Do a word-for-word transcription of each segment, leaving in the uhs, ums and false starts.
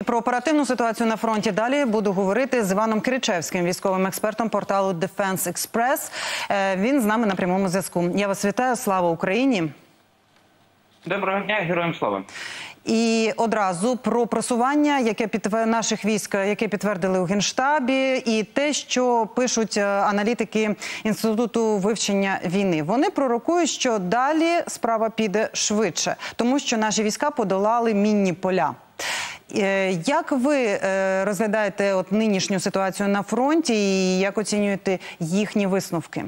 Про оперативну ситуацію на фронті далі буду говорити з Іваном Киричевським, військовим експертом порталу Defense Express. Він з нами на прямому зв'язку. Я вас вітаю. Слава Україні! Доброго дня, героям слава! І одразу про просування, яке підтвер... наших військ, яке підтвердили у Генштабі, і те, що пишуть аналітики Інституту вивчення війни. Вони пророкують, що далі справа піде швидше, тому що наші війська подолали мінні поля. Як ви розглядаєте от нинішню ситуацію на фронті і як оцінюєте їхні висновки?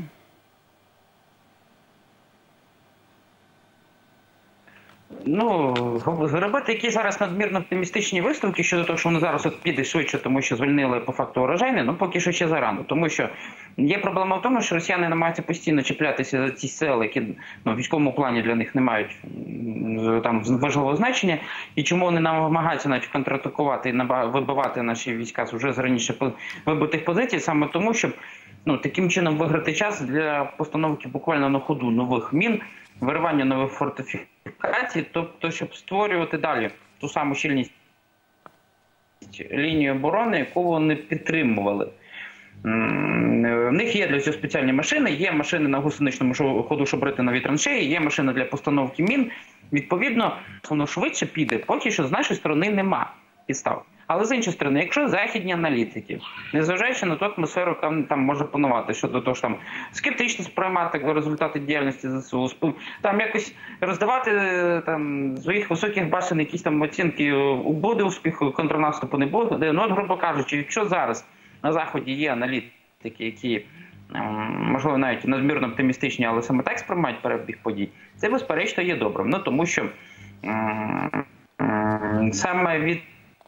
Ну, робити які зараз надмірно оптимістичні висновки щодо того, що воно зараз от піде швидше, тому що звільнили по факту урожайне, ну поки що ще зарано. Тому що є проблема в тому, що росіяни намагаються постійно чіплятися за ці сели, які ну, в військовому плані для них не мають там важливого значення. І чому вони намагаються навіть контратакувати і вибивати наші війська з вже з раніше вибитих позицій, саме тому, щоб ну, таким чином виграти час для постановки буквально на ходу нових мін, виривання нових фортифікацій, тобто, щоб створювати далі ту саму щільність лінії оборони, яку вони підтримували. В них є для цього спеціальні машини, є машини на гусеничному ходу, щоб рити нові траншеї, є машини для постановки мін. Відповідно, воно швидше піде, поки що з нашої сторони нема підстав. Але з іншої сторони, якщо західні аналітики, незважаючи на ту атмосферу, там, там може панувати щодо того, що там скептично сприймати результати діяльності ЗСУ, там якось роздавати там своїх високих башен якісь там оцінки, буде успіх контрнаступу, не буде. Ну, от, грубо кажучи, якщо зараз на Заході є аналітики, які, можливо, навіть надмірно оптимістичні, але саме так сприймають перебіг подій, це, безперечно, є добрим. Ну, тому що саме від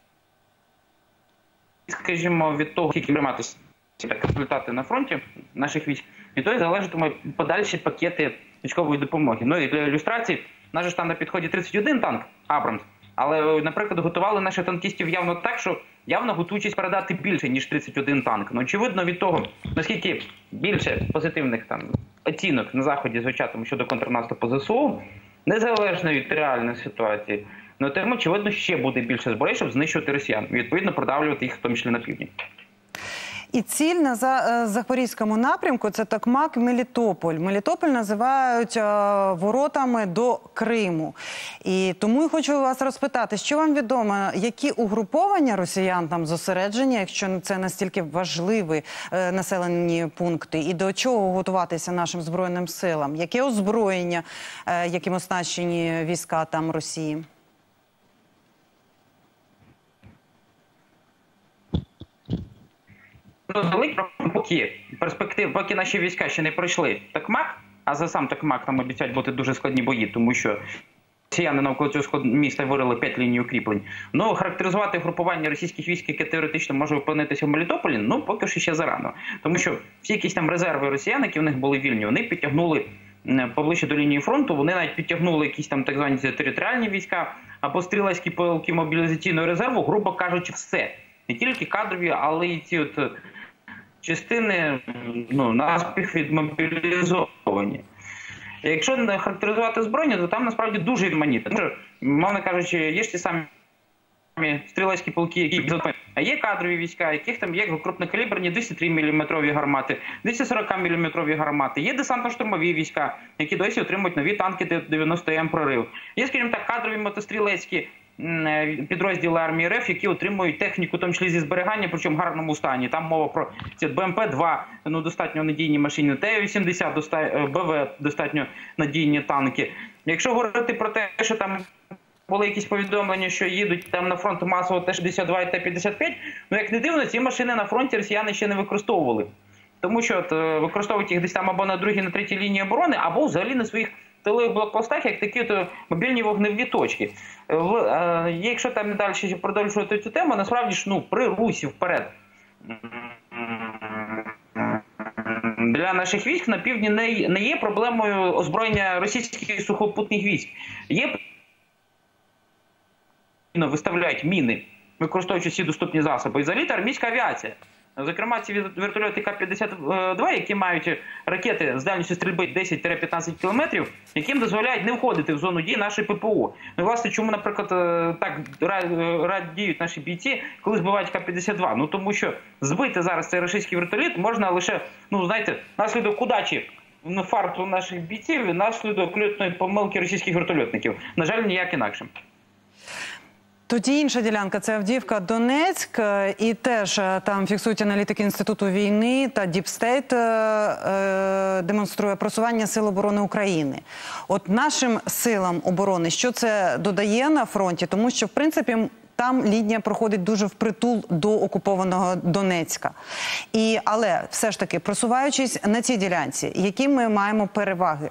скажімо, від того, які прийматися результати на фронті наших військ, від того залежатимуть подальші пакети військової допомоги. Ну і для ілюстрації, у нас же там на підході тридцять один танк Абрамс, але, наприклад, готували наших танкістів явно так, що явно готуючись передати більше, ніж тридцять один танк. Ну, очевидно, від того, наскільки більше позитивних там оцінок на Заході звучатиме щодо контрнаступу ЗСУ, незалежно від реальної ситуації, ну, тим, очевидно, ще буде більше зброї, щоб знищувати росіян. І, відповідно, продавлювати їх, в тому числі, на півдні. І ціль на Запорізькому напрямку – це Токмак, Мелітополь. Мелітополь називають воротами до Криму. І тому я хочу вас розпитати, що вам відомо, які угруповання росіян там зосереджені, якщо це настільки важливі населені пункти, і до чого готуватися нашим Збройним силам? Яке озброєння, яким оснащені війська там Росії? Поки перспектив, поки наші війська ще не пройшли Токмак, а за сам Токмак там обіцяють бути дуже складні бої, тому що росіяни навколо цього міста вирили п'ять ліній укріплень. Ну, характеризувати групування російських військ, яке теоретично може опинитися в Мелітополі, ну, поки що ще зарано. Тому що всі якісь там резерви росіян, які в них були вільні, вони підтягнули поближче до лінії фронту, вони навіть підтягнули якісь там так звані територіальні війська, або стрілецькі полки мобілізаційного резерву, грубо кажучи, все. Не тільки кадрові, але й ці от частини, ну, наспіх відмобілізовані. Якщо не характеризувати збройні, то там насправді дуже відманіти. Тому що, мовно кажучи, є ж ті самі стрілецькі полки, які а є кадрові війська, яких там є крупнокаліберні двісті три міліметрові гармати, двісті сорок міліметрові гармати, є десантно-штурмові війська, які досі отримують нові танки дев'яносто ем прорив. Є, скажімо так, кадрові мотострілецькі підрозділи армії РФ, які отримують техніку, в тому числі зі зберігання, причому в гарному стані. Там мова про Б М П два, ну, достатньо надійні машини, Т вісімдесят, Б В достатньо надійні танки. Якщо говорити про те, що там були якісь повідомлення, що їдуть там на фронт масово Т шістдесят два і Т п'ятдесят п'ять, ну, як не дивно, ці машини на фронті росіяни ще не використовували. Тому що от, використовують їх десь там або на другій, на третій лінії оборони, або взагалі на своїх тилових блокпостах, як такі то мобільні вогневі точки. В, е, якщо там далі продовжувати цю тему, насправді ж, ну, при русі вперед для наших військ на півдні не, не є проблемою озброєння російських сухопутних військ. Є виставляють міни, використовуючи всі доступні засоби. І взагалі армійська авіація Зокрема, ці вертольоти К п'ятдесят два, які мають ракети з дальністю стрільби десять-п'ятнадцять кілометрів, яким дозволяють не входити в зону дії нашої ППО. Ну, власне, чому, наприклад, так радіють наші бійці, коли збивають К п'ятдесят два? Ну, тому що збити зараз цей російський вертоліт можна лише, ну, знаєте, наслідок удачі фарту наших бійців і наслідок льотної помилки російських вертольотників. На жаль, ніяк інакше. Тоді інша ділянка – це Авдіївка, Донецьк. І теж там фіксують аналітики Інституту війни та Діпстейт демонструє просування Сил оборони України. От нашим силам оборони, що це додає на фронті? Тому що, в принципі, там лінія проходить дуже впритул до окупованого Донецька. І, але все ж таки, просуваючись на цій ділянці, які ми маємо переваги?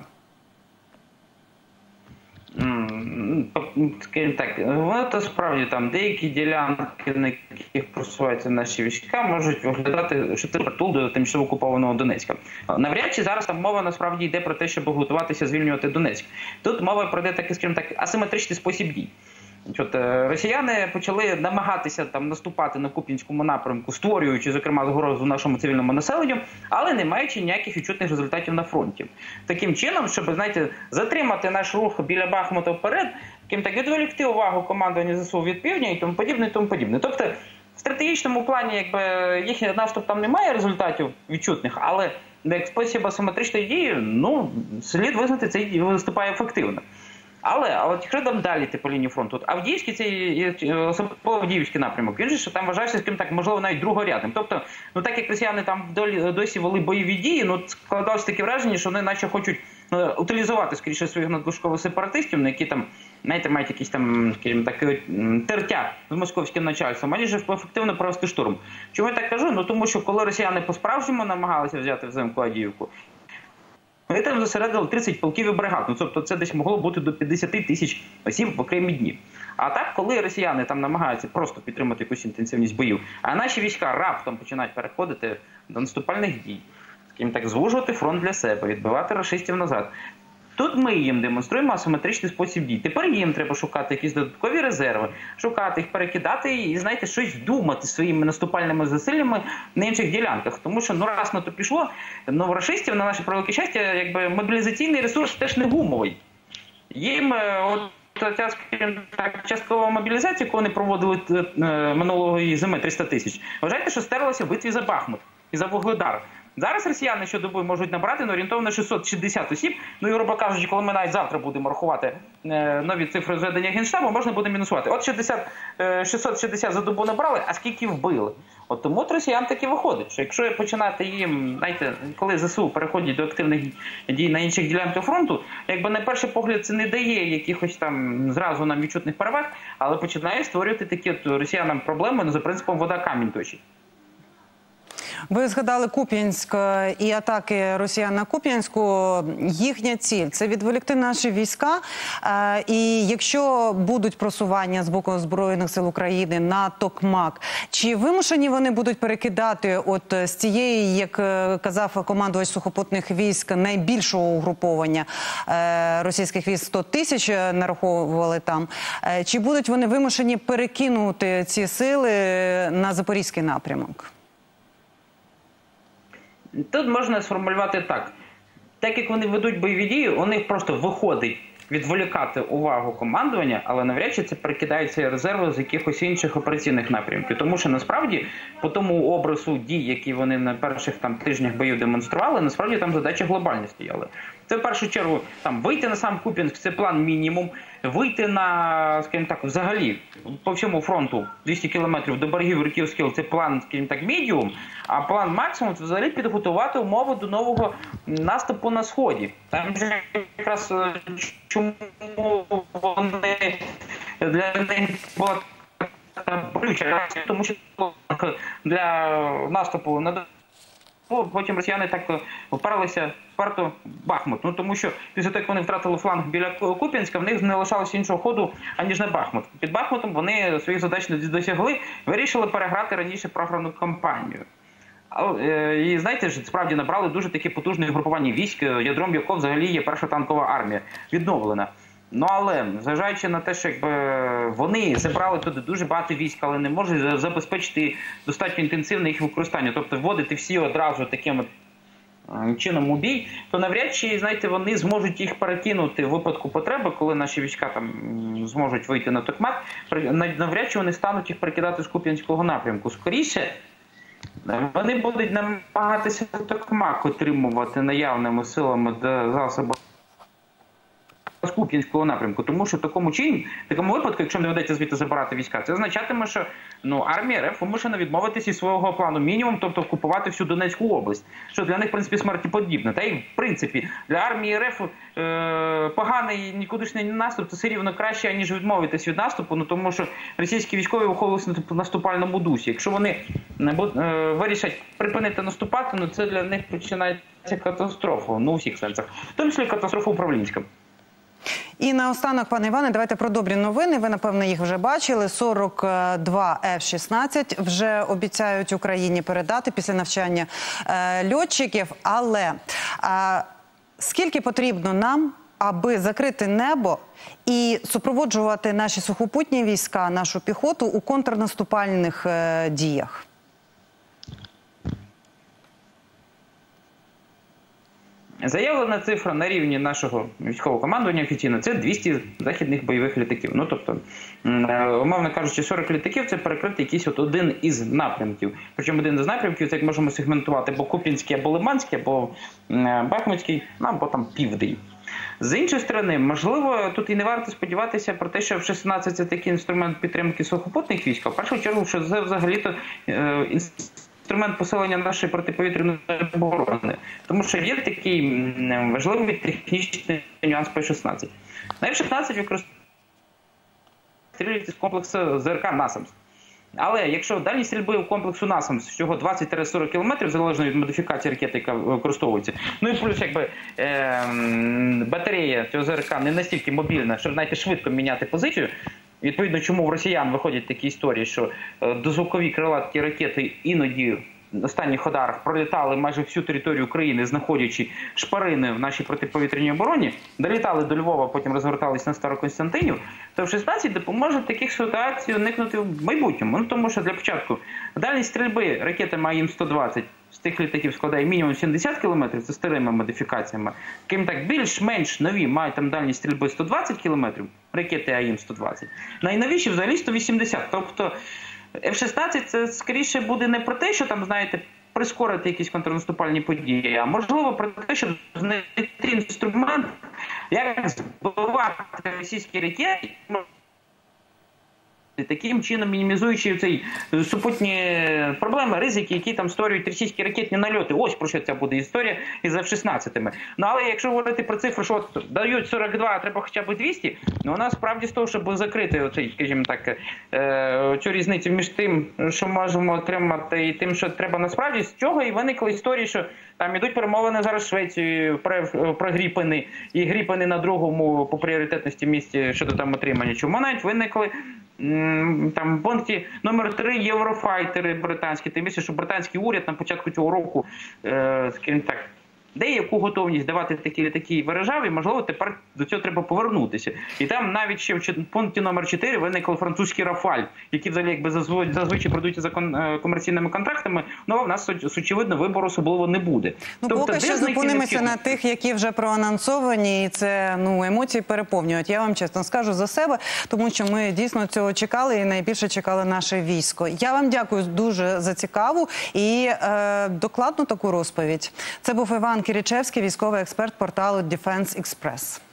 Скажімо так, воно то справді там деякі ділянки, на яких просуваються наші війська, можуть виглядати, що це притул до тимчасово окупованого Донецька. Навряд чи зараз там мова насправді йде про те, щоб готуватися звільнювати Донецьк. Тут мова пройде такий, скажімо так, асиметричний спосіб дій. От, росіяни почали намагатися там наступати на Куп'янському напрямку, створюючи, зокрема, загрозу нашому цивільному населенню, але не маючи ніяких відчутних результатів на фронті. Таким чином, щоб, знаєте, затримати наш рух біля Бахмута вперед, таким так відволікти увагу командування ЗСУ від півдня і тому подібне, і тому подібне. Тобто, в стратегічному плані, якби, їхній наступ там не має результатів відчутних, але як спосіб асиметричної дії, ну, слід визнати, це виступає ефективно. Але, а от якщо там далі по лінії фронту, от Авдіївський, цей особливо Авдіївський напрямок, він же що там вважався, скажімо так, можливо, навіть другорядним. Тобто, ну так як росіяни там досі вели бойові дії, ну складалося таке враження, що вони наче хочуть ну, утилізувати, скоріше, своїх надлишкових сепаратистів, на які там, знаєте, мають якісь там, скажімо так, тертя з московським начальством, аніж ефективно провести штурм. Чому я так кажу? Ну тому що коли росіяни по-справжньому намагалися взяти взимку Авдіївку, вони там зосередили тридцять полків і бригад. Ну, тобто це десь могло бути до п'ятдесят тисяч осіб в окремі дні. А так, коли росіяни там намагаються просто підтримати якусь інтенсивність боїв, а наші війська раптом починають переходити до наступальних дій, скажімо так, звужувати фронт для себе, відбивати рашистів назад. Тут ми їм демонструємо асиметричний спосіб дій. Тепер їм треба шукати якісь додаткові резерви, шукати їх, перекидати і, знаєте, щось думати своїми наступальними зусиллями на інших ділянках. Тому що, ну, раз на то пішло, ну, рашистів, на наше превелике щастя, якби мобілізаційний ресурс теж не гумовий. Їм, от, ця, скажімо так, часткова мобілізація, яку вони проводили минулої зими, триста тисяч, вважайте, що стерлася в битві за Бахмут і за Вугледар. Зараз росіяни щодоби можуть набрати ну, орієнтовно шістсот шістдесят осіб. Ну і, грубо кажучи, коли ми навіть завтра будемо рахувати е, нові цифри зведення Генштабу, можна буде мінусувати. От шістдесят, е, шістсот шістдесят за добу набрали, а скільки вбили? От тому от росіян таки виходить, що якщо починати їм, знаєте, коли ЗСУ переходять до активних дій на інших ділянках фронту, якби на перший погляд це не дає якихось там зразу нам відчутних переваг, але починає створювати такі от росіянам проблеми, ну, за принципом вода камінь точить. Ви згадали Куп'янськ і атаки росіян на Куп'янську. Їхня ціль – це відволікти наші війська. І якщо будуть просування з боку Збройних сил України на Токмак, чи вимушені вони будуть перекидати от з цієї, як казав командувач сухопутних військ, найбільшого угруповання російських військ, сто тисяч нараховували там, чи будуть вони вимушені перекинути ці сили на Запорізький напрямок? Тут можна сформулювати так. Так як вони ведуть бойові дії, у них просто виходить відволікати увагу командування, але навряд чи це перекидається резерви з якихось інших операційних напрямків. Тому що насправді по тому образу дій, які вони на перших там тижнях боїв демонстрували, насправді там задачі глобальні стояли. Це в першу чергу там вийти на сам Куп'янськ, це план мінімум, вийти на, скажімо так, взагалі по всьому фронту двісті кілометрів до берегів ріки Оскіл, це план, скажімо так, медіум, а план максимум – це взагалі підготувати умови до нового наступу на Сході. Там же якраз чому вони для них була болюча, тому що для наступу на потім росіяни так вперлися вперто Бахмут. Ну, тому що після того, як вони втратили фланг біля Куп'янська, в них не лишалося іншого ходу, аніж на Бахмут. Під Бахмутом вони своїх задач не досягли, вирішили переграти раніше програну кампанію. І, знаєте, справді набрали дуже таке потужне групування військ, ядром якого взагалі є перша танкова армія, відновлена. Ну, але, зважаючи на те, що якби вони забрали туди дуже багато військ, але не можуть забезпечити достатньо інтенсивне їх використання, тобто вводити всі одразу таким чином у бій, то навряд чи, знаєте, вони зможуть їх перекинути в випадку потреби, коли наші війська там зможуть вийти на Токмак, навряд чи вони стануть їх перекидати з Куп'янського напрямку. Скоріше, вони будуть намагатися Токмак отримувати наявними силами та засобами з Куп'янського напрямку, тому що в такому чині, в такому випадку, якщо не доведеться звідти забирати війська, це означатиме, що ну, армія РФ вимушена відмовитися із свого плану мінімум, тобто окупувати всю Донецьку область, що для них, в принципі, смерті подібне. Та й, в принципі, для армії РФ е, поганий нікудишній наступ – це все рівно краще, ніж відмовитись від наступу, ну, тому що російські військові виховувалися в наступальному дусі. Якщо вони е, вирішать припинити наступати, ну, це для них починається катастрофа, ну, у всіх сенсах, в тому числі катастрофа управлінська. І наостанок, пане Іване, давайте про добрі новини. Ви, напевно, їх вже бачили. сорок два еф шістнадцять вже обіцяють Україні передати після навчання е, льотчиків. Але е, скільки потрібно нам, аби закрити небо і супроводжувати наші сухопутні війська, нашу піхоту у контрнаступальних е, діях? Заявлена цифра на рівні нашого військового командування офіційно – це двісті західних бойових літаків. Ну, тобто, умовно кажучи, сорок літаків – це перекрити якийсь от один із напрямків. Причому один із напрямків – це як можемо сегментувати або Куп'янський, або Лиманський, або Бахмутський, або там Південь. З іншої сторони, можливо, тут і не варто сподіватися про те, що еф шістнадцять – це такий інструмент підтримки сухопутних військ. В першу чергу, що це взагалі-то інструмент посилення нашої протиповітряної оборони. Тому що є такий важливий технічний нюанс по еф шістнадцять. На еф шістнадцять використовується з комплексу ЗРК «Насамс». Але якщо дальність стрільби у комплексу «Насамс» всього двадцять - сорок кілометрів, залежно від модифікації ракети, яка використовується, ну і плюс якби е батарея цього ЗРК не настільки мобільна, щоб, знаєте, швидко міняти позицію, відповідно, чому в росіян виходять такі історії, що дозвукові крилаті ракети іноді в останніх ударах пролітали майже всю територію України, знаходячи шпарини в нашій протиповітряній обороні, долітали до Львова, потім розвертались на Староконстантинів, то еф шістнадцять допоможе таких ситуацій уникнути в майбутньому. Ну, тому що для початку дальність стрільби ракетами А М сто двадцять з тих літаків складає мінімум сімдесят кілометрів, це старими модифікаціями. Крім так, більш-менш нові мають там дальність стрільби сто двадцять кілометрів, ракети А М сто двадцять. Найновіші взагалі сто вісімдесят. Тобто еф шістнадцять це скоріше буде не про те, що там, знаєте, прискорити якісь контрнаступальні події, а можливо про те, щоб знайти інструмент, як збивати російські ракети, таким чином мінімізуючи цей супутні проблеми, ризики, які там створюють російські ракетні нальоти. Ось про що ця буде історія із еф шістнадцять. Ну, але якщо говорити про цифру, що от дають сорок два, а треба хоча б двісті, ну, у нас справді з того, щоб закрити оцей, скажімо так, е цю різницю між тим, що можемо отримати, і тим, що треба насправді, з чого і виникли історії, що там ідуть перемовини зараз з Швецією про, про Гріпени, і Гріпени на другому по пріоритетності місці щодо там отримання. Чому навіть виникли там в пункті номер три єврофайтери британські, тим більше, що британський уряд на початку цього року, е, скажімо так, деяку готовність давати такі літаки виражав, і, можливо, тепер до цього треба повернутися. І там навіть ще в пункті номер чотири виникли французькі «Рафаль», які взагалі якби зазвичай продаються за комерційними контрактами, але в нас, очевидно, вибору особливо не буде. Ну, тобто, поки що зупинимося на тих, які вже проанонсовані, і це, ну, емоції переповнюють. Я вам чесно скажу за себе, тому що ми дійсно цього чекали і найбільше чекали наше військо. Я вам дякую дуже за цікаву і е, докладну таку розповідь. Це був Іван Кірічевський, військовий експерт порталу Defense Express.